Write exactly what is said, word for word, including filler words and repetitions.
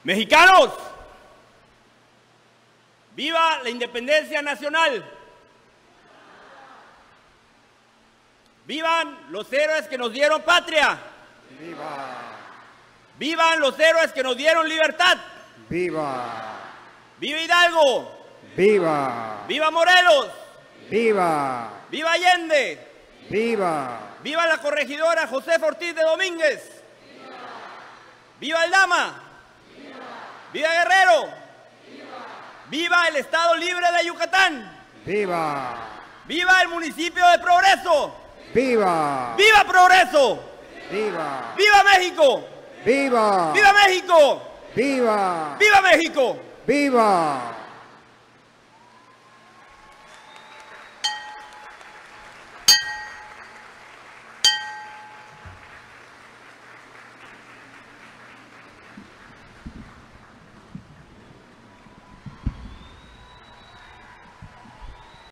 Mexicanos, viva la independencia nacional. Vivan los héroes que nos dieron patria. ¡Viva! Vivan los héroes que nos dieron libertad. ¡Viva! ¡Viva Hidalgo! ¡Viva! ¡Viva Morelos! ¡Viva! ¡Viva Allende! ¡Viva! ¡Viva la corregidora Josefa Ortiz de Domínguez! ¡Viva! ¡Viva Aldama! ¡Viva! ¡Viva Guerrero! ¡Viva! ¡Viva el Estado Libre de Yucatán! ¡Viva! ¡Viva el municipio de Progreso! ¡Viva! ¡Viva Progreso! ¡Viva! ¡Viva México! ¡Viva! ¡Viva México! ¡Viva! ¡Viva México! ¡Viva!